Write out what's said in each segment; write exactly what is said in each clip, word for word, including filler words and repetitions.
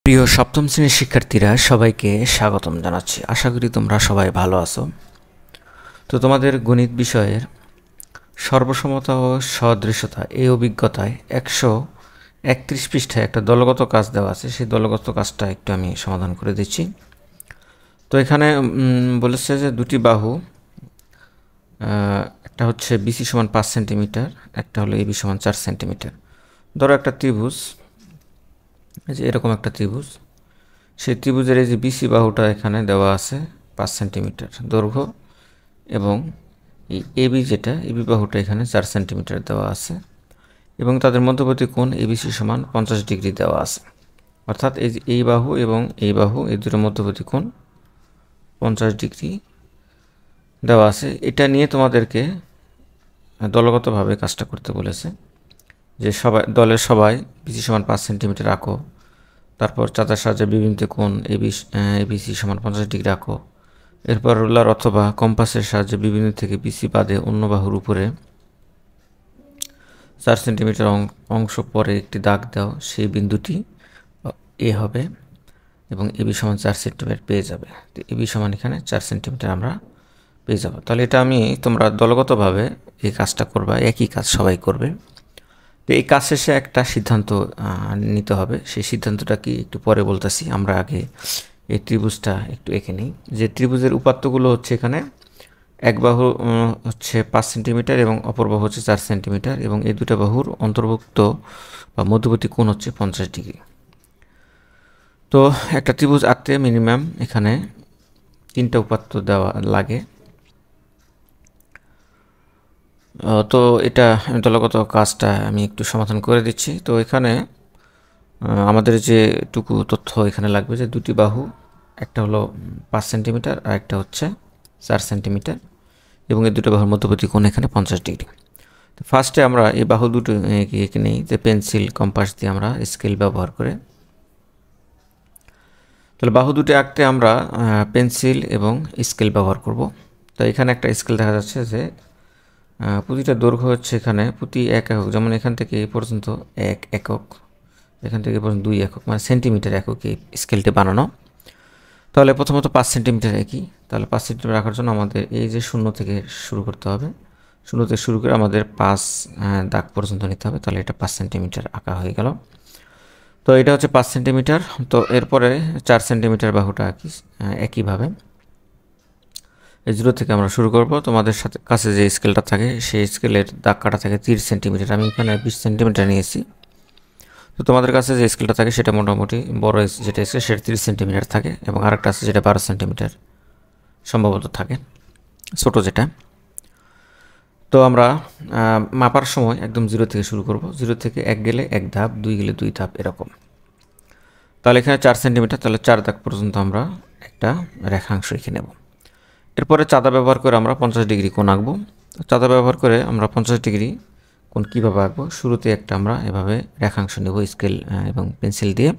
প্রিয় সপ্তম শ্রেণীর শিক্ষার্থীরা সবাইকে স্বাগতম জানাচ্ছি। আশা করি তোমরা সবাই ভালো আছো। তো তোমাদের গণিত বিষয়ের সর্বসমতা ও সদৃশতা এই অভিজ্ঞতায় একশো একত্রিশ পৃষ্ঠায় একটা দলগত কাজ দেওয়া আছে। সেই দলগত কাজটা একটু আমি সমাধান করে দিচ্ছি। তো এখানে বলেছে যে দুটি বাহু, একটা হচ্ছে বিসি সমান পাঁচ সেন্টিমিটার, একটা হলো এবি সমান চার সেন্টিমিটার। ধরো একটা ত্রিভুজ, এই যে এরকম একটা ত্রিভুজ, সেই ত্রিভুজের এই যে বিসি বাহুটা এখানে দেওয়া আছে পাঁচ সেন্টিমিটার দৈর্ঘ্য, এবং এই এবি যেটা এবি বাহুটা এখানে চার সেন্টিমিটার দেওয়া আছে, এবং তাদের মধ্যবর্তী কোণ এবিসি সমান পঞ্চাশ ডিগ্রি দেওয়া আছে। অর্থাৎ এই যে এই বাহু এবং এই বাহু এই দুটোর মধ্যবর্তী কোণ পঞ্চাশ ডিগ্রি দেওয়া আছে। এটা নিয়ে তোমাদেরকে দলগতভাবে কাজটা করতে বলেছে, যে সবাই দলের সবাই বিসি সমান পাঁচ সেন্টিমিটার আঁকো, তারপর চাঁদার সাহায্যে বিভিন্ন কোণ এবি এবিসি সমান পঞ্চাশ ডিগ্রি আঁকো। এরপর রুলার অথবা কম্পাসের সাহায্যে বিভিন্ন থেকে বিসি বাদে অন্য বাহুর উপরে চার সেন্টিমিটার অংশ পরে একটি দাগ দাও, সেই বিন্দুটি এ হবে এবং এবি সমান চার সেন্টিমিটার পেয়ে যাবে। তো এবি সমান এখানে চার সেন্টিমিটার আমরা পেয়ে যাব। তাহলে এটা আমি তোমরা দলগতভাবে এই কাজটা করবা, একই কাজ সবাই করবে। তো এই কাজ শেষে একটা সিদ্ধান্ত নিতে হবে। সেই সিদ্ধান্তটা কি একটু পরে বলতেছি, আমরা আগে এই ত্রিভুজটা একটু এঁকে নিই। যে ত্রিভুজের উপাত্তগুলো হচ্ছে এখানে এক বাহু হচ্ছে পাঁচ সেন্টিমিটার এবং অপর বাহু হচ্ছে চার সেন্টিমিটার, এবং এই দুটো বাহুর অন্তর্ভুক্ত বা মধ্যবর্তী কোণ হচ্ছে পঞ্চাশ ডিগ্রি। তো একটা ত্রিভুজ আঁকতে মিনিমাম এখানে তিনটা উপাত্ত দেওয়া লাগে। তো এটা দলগত কাজটা আমি একটু সমাধান করে দিচ্ছি। তো এখানে আমাদের যেটুকু তথ্য এখানে লাগবে, যে দুটি বাহু, একটা হলো পাঁচ সেন্টিমিটার আর একটা হচ্ছে চার সেন্টিমিটার, এবং এই দুটো বাহুর মধ্যবর্তী কোণ এখানে পঞ্চাশ ডিগ্রি। তো ফার্স্টে আমরা এই বাহু দুটো এঁকে নিই, যে পেন্সিল কম্পাস দিয়ে আমরা স্কেল ব্যবহার করে। তাহলে বাহু দুটো আঁকতে আমরা পেন্সিল এবং স্কেল ব্যবহার করব। তো এখানে একটা স্কেল দেখা যাচ্ছে যে প্রতিটা দৈর্ঘ্য হচ্ছে এখানে প্রতি এক একক, যেমন এখান থেকে এই পর্যন্ত এক একক, এখান থেকে পর্যন্ত দুই একক, মানে সেন্টিমিটার একক এই স্কেলটি বানানো। তাহলে প্রথমত পাঁচ সেন্টিমিটার একই। তাহলে পাঁচ সেন্টিমিটার রাখার জন্য আমাদের এই যে শূন্য থেকে শুরু করতে হবে, শূন্য থেকে শুরু করে আমাদের পাঁচ দাগ পর্যন্ত নিতে হবে। তাহলে এটা পাঁচ সেন্টিমিটার আঁকা হয়ে গেল। তো এটা হচ্ছে পাঁচ সেন্টিমিটার। তো এরপরে চার সেন্টিমিটার বাহুটা আঁকি একইভাবে। এই জিরো থেকে আমরা শুরু করব। তোমাদের সাথে কাছে যে স্কেলটা থাকে সেই স্কেলের দাগ কাটা থাকে তিরিশ সেন্টিমিটার, আমি এখানে বিশ সেন্টিমিটার নিয়েছি। তো তোমাদের কাছে যে স্কেলটা থাকে সেটা মোটামুটি বড় যেটা স্কেল সেটা তিরিশ সেন্টিমিটার থাকে, এবং আরেকটা আছে যেটা বারো সেন্টিমিটার সম্ভবত থাকে, ছোটো যেটা। তো আমরা মাপার সময় একদম জিরো থেকে শুরু করব। জিরো থেকে এক গেলে এক ধাপ, দুই গেলে দুই ধাপ, এরকম। তাহলে এখানে চার সেন্টিমিটার, তাহলে চার দাগ পর্যন্ত আমরা একটা রেখাংশ এঁকে নেব। এরপরে চাঁদা ব্যবহার করে আমরা পঞ্চাশ ডিগ্রি কোণ আঁকবো। চাঁদা ব্যবহার করে আমরা পঞ্চাশ ডিগ্রি কোণ কীভাবে আঁকবো, শুরুতে একটা আমরা এভাবে রেখাংশ নেব স্কেল এবং পেন্সিল দিয়ে।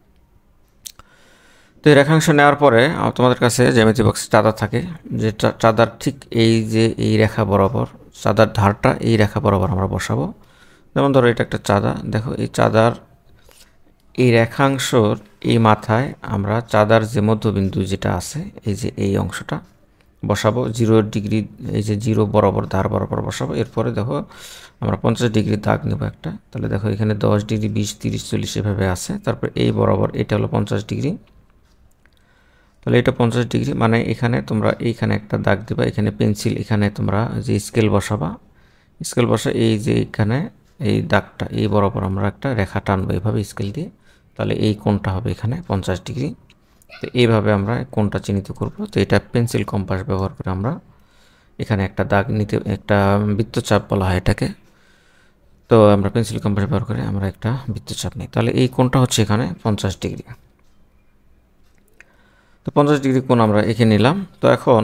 তো এই রেখাংশ নেওয়ার পরে তোমাদের কাছে জ্যামিতি বক্সে চাঁদা থাকে, যে চাঁদার ঠিক এই যে এই রেখা বরাবর, চাঁদার ধারটা এই রেখা বরাবর আমরা বসাবো। যেমন ধরো এটা একটা চাঁদা, দেখো এই চাঁদার এই রেখাংশর এই মাথায় আমরা চাঁদার যে মধ্যবিন্দু যেটা আছে এই যে এই অংশটা বসাবো, জিরো ডিগ্রি, এই যে জিরো বরাবর ধার বরাবর বসাবো। এরপরে দেখো আমরা পঞ্চাশ ডিগ্রি দাগ নেব একটা। তাহলে দেখো এখানে দশ ডিগ্রি, বিশ, তিরিশ, চল্লিশ এভাবে আছে। তারপর এই বরাবর এটা হলো পঞ্চাশ ডিগ্রি, তাহলে এটা পঞ্চাশ ডিগ্রি, মানে এখানে তোমরা এইখানে একটা দাগ দেবা, এখানে পেন্সিল, এখানে তোমরা যে স্কেল বসাবা, স্কেল বসা এই যে এখানে এই দাগটা এই বরাবর আমরা একটা রেখা টানবো এইভাবে স্কেল দিয়ে। তাহলে এই কোণটা হবে এখানে পঞ্চাশ ডিগ্রি। তো এইভাবে আমরা কোণটা চিহ্নিত করব। তো এটা পেন্সিল কম্পাস ব্যবহার করে আমরা এখানে একটা দাগ নিতে, একটা বৃত্তচাপ বলা হয় এটাকে। তো আমরা পেন্সিল কম্পাস ব্যবহার করে আমরা একটা বৃত্তচাপ নিই। তাহলে এই কোণটা হচ্ছে এখানে পঞ্চাশ ডিগ্রি। তো পঞ্চাশ ডিগ্রি কোণ আমরা এঁকে নিলাম। তো এখন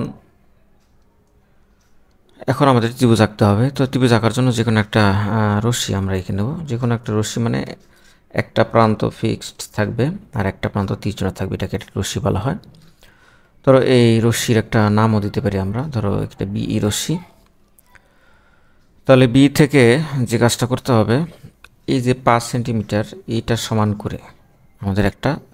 এখন আমাদের ত্রিভুজ আঁকতে হবে। তো ত্রিভুজ আঁকার জন্য যে কোনো একটা রশ্মি আমরা এঁকে নেব। যে কোনো একটা রশ্মি, মানে একটা প্রান্ত ফিক্সড থাকবে আর একটা প্রান্ত তীক্ষ্ণ থাকবে, এটাকে একটা রশ্মি বলা হয়। ধরো এই রশ্মির একটা নামও দিতে পারি আমরা, ধরো একটা বিই রশ্মি। তাহলে বি থেকে যে কাজটা করতে হবে, এই যে পাঁচ সেন্টিমিটার এইটা সমান করে আমাদের একটা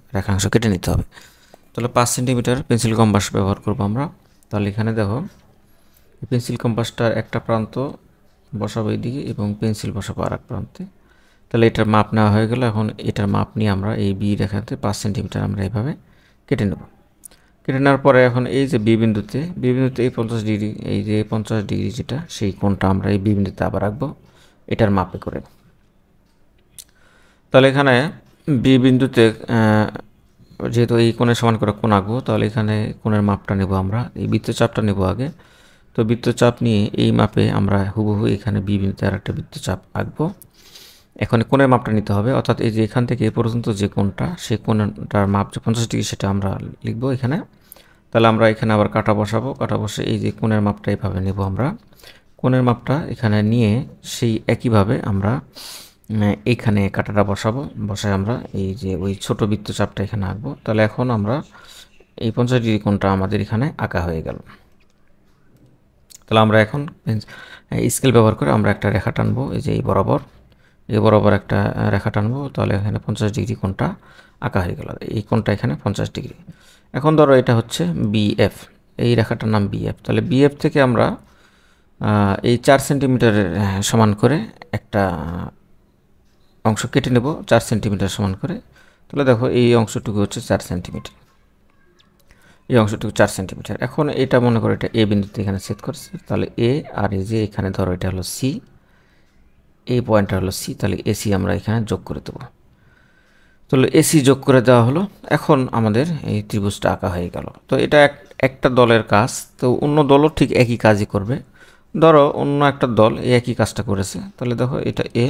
রেখাংশ কেটে নিতে হবে। তাহলে পাঁচ সেন্টিমিটার পেন্সিল কম্পাস ব্যবহার করব আমরা। তাহলে এখানে দেখো পেন্সিল কম্পাসটার একটা প্রান্ত বসাবো এইদিকে এবং পেন্সিল বসাবো আর এক প্রান্তে। তাহলে এটার মাপ নেওয়া হয়ে গেল। এখন এটার মাপ নিয়ে আমরা এই বি রেখাতে পাঁচ সেন্টিমিটার আমরা এইভাবে কেটে নেব। কেটে নেওয়ার পরে এখন এই যে বি বিন্দুতে বি বিন্দুতে এই পঞ্চাশ ডিগ্রি, এই যে পঞ্চাশ ডিগ্রি যেটা, সেই কোণটা আমরা এই বি বিন্দুতে আবার রাখবো এটার মাপে করে। তাহলে এখানে বি বিন্দুতে যেহেতু এই কোণের সমান করে কোণ আঁকবো, তাহলে এখানে কোণের মাপটা নেব আমরা, এই বৃত্তচাপটা নেব আগে। তো বৃত্তচাপ নিয়ে এই মাপে আমরা হুবহু এখানে বি বিন্দুতে আর একটা বৃত্তচাপ আঁকবো। এখন কোণের মাপটা নিতে হবে, অর্থাৎ এই যে এখান থেকে এ পর্যন্ত যে কোণটা, সেই কোণটার মাপ যে পঞ্চাশ ডিগ্রি সেটা আমরা লিখবো এখানে। তাহলে আমরা এখানে আবার কাটা বসাবো, কাটা বসে এই যে কোণের মাপটা এইভাবে নেব আমরা। কোণের মাপটা এখানে নিয়ে সেই একইভাবে আমরা এইখানে কাটাটা বসাবো, বসায় আমরা এই যে ওই ছোট বৃত্তচাপটা এখানে আঁকবো। তাহলে এখন আমরা এই পঞ্চাশ ডিগ্রি কোণটা আমাদের এখানে আঁকা হয়ে গেল। তাহলে আমরা এখন স্কেল ব্যবহার করে আমরা একটা রেখা টানবো, এই যে এই বরাবর, এই বরাবর একটা রেখা টানবো। তাহলে এখানে পঞ্চাশ ডিগ্রি কোণটা আঁকা হয়ে গেল, এই কোণটা এখানে পঞ্চাশ ডিগ্রি। এখন ধরো এটা হচ্ছে বিএফ, এই রেখাটার নাম বিএফ। তাহলে বিএফ থেকে আমরা এই চার সেন্টিমিটারের সমান করে একটা অংশ কেটে নেব, চার সেন্টিমিটার সমান করে। তাহলে দেখো এই অংশটুকু হচ্ছে চার সেন্টিমিটার, এই অংশটুকু চার সেন্টিমিটার। এখন এটা মনে করো এটা এ বিন্দুতে এখানে ছেদ করছে, তাহলে এ আর এই যে এখানে ধরো এটা হলো সি, এই পয়েন্টটা হলো সি, তাহলে এসি আমরা এখানে যোগ করে দেবো। তাহলে এসি যোগ করে দেওয়া হলো। এখন আমাদের এই ত্রিভুজটা আঁকা হয়ে গেল। তো এটা এক একটা দলের কাজ, তো অন্য দলও ঠিক একই কাজই করবে। ধরো অন্য একটা দল এই একই কাজটা করেছে, তাহলে দেখো এটা এ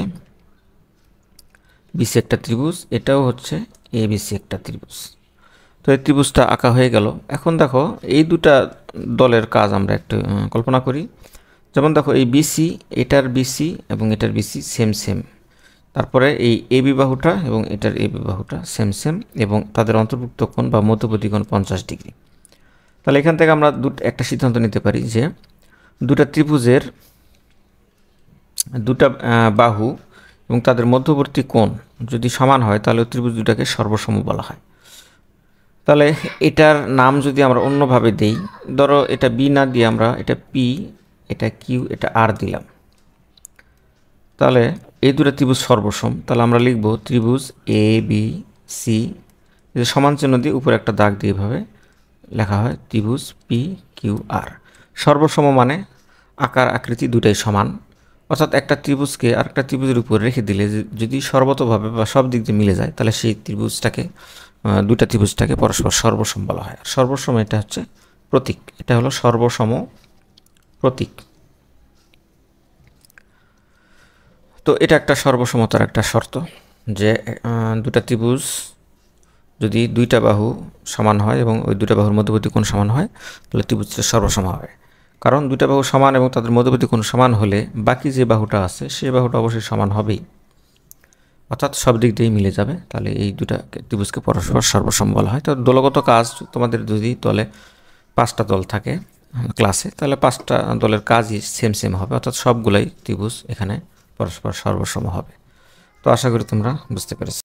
বিসি একটা ত্রিভুজ, এটাও হচ্ছে এ বিসি একটা ত্রিভুজ। তো এই ত্রিভুজটা আঁকা হয়ে গেল। এখন দেখো এই দুটা দলের কাজ আমরা একটু কল্পনা করি। যেমন দেখো এই বিসি, এটার বিসি এবং এটার বিসি সেম সেম। তারপরে এই এ বি বাহুটা এবং এটার এ বি বাহুটা সেম সেম, এবং তাদের অন্তর্ভুক্ত কোণ বা মধ্যবর্তী কোণ পঞ্চাশ ডিগ্রি। তাহলে এখান থেকে আমরা দুটো একটা সিদ্ধান্ত নিতে পারি যে দুটা ত্রিভুজের দুটা বাহু এবং তাদের মধ্যবর্তী কোণ যদি সমান হয় তাহলে ত্রিভুজ দুটাকে সর্বসম বলা হয়। তাহলে এটার নাম যদি আমরা অন্যভাবে দেই, ধরো এটা বি না দিয়ে আমরা এটা পি, এটা কিউ, এটা আর দিলাম, তাহলে এই দুটো ত্রিভুজ সর্বসম। তাহলে আমরা লিখব ত্রিভুজ এ বি সি, সমান চিহ্ন দিয়ে উপরে একটা দাগ দিয়ে এভাবে লেখা হয় ত্রিভুজ পি কিউ আর। সর্বসম মানে আকার আকৃতি দুটাই সমান, অর্থাৎ একটা ত্রিভুজকে আরেকটা ত্রিভুজের উপর রেখে দিলে যদি সর্বতভাবে বা সব দিক দিয়ে মিলে যায়, তাহলে সেই ত্রিভুজটাকে দুটা ত্রিভুজটাকে পরস্পর সর্বসম বলা হয়। আর সর্বসম এটা হচ্ছে প্রতীক, এটা হলো সর্বসম প্রতীক। তো এটা একটা সর্বসমতার একটা শর্ত, যে দুটা ত্রিভুজ যদি দুইটা বাহু সমান হয় এবং ওই দুটা বাহুর মধ্যবর্তী কোণ সমান হয়, তাহলে ত্রিভুজটা সর্বসম হবে। কারণ দুইটা বাহু সমান এবং তাদের মধ্যবর্তী কোণ সমান হলে বাকি যে বাহুটা আছে সেই বাহুটা অবশ্যই সমান হবেই, অর্থাৎ সব দিক দিয়েই মিলে যাবে। তাহলে এই দুটা ত্রিভুজকে পরস্পর সর্বসম বলা হয়। তো দলগত কাজ তোমাদের যদি দলে পাঁচটা দল থাকে ক্লাসে, তাহলে পাঁচটা দলের কাজই সেম সেম হবে, অর্থাৎ সবগুলাই ত্রিভুজ এখানে পরস্পর সর্বসম হবে। তো আশা করি তোমরা বুঝতে পেরেছো।